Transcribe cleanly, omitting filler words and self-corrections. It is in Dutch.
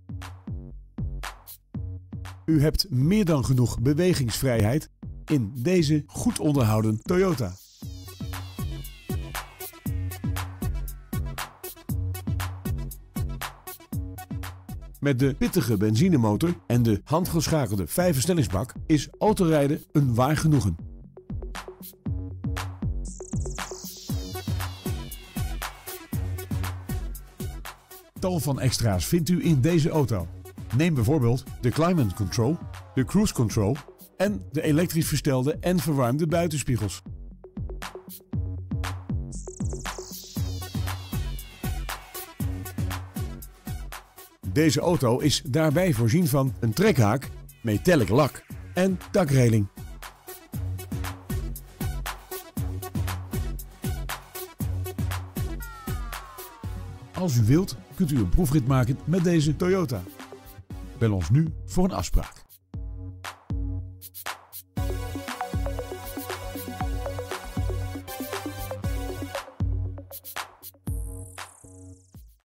U hebt meer dan genoeg bewegingsvrijheid in deze goed onderhouden Toyota. Met de pittige benzinemotor en de handgeschakelde 5-versnellingsbak is autorijden een waar genoegen. Tal van extra's vindt u in deze auto. Neem bijvoorbeeld de Climate Control, de Cruise Control en de elektrisch verstelde en verwarmde buitenspiegels. Deze auto is daarbij voorzien van een trekhaak, metallic lak en dakreling. Als u wilt, kunt u een proefrit maken met deze Toyota. Bel ons nu voor een afspraak.